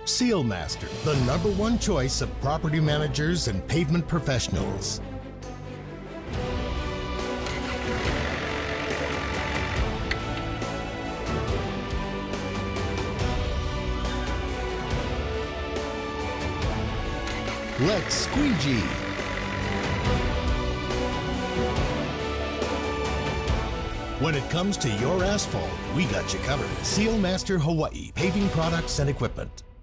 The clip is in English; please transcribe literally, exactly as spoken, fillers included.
SealMaster, the number one choice of property managers and pavement professionals. Let's squeegee. When it comes to your asphalt, we got you covered. SealMaster Hawaii, paving products and equipment.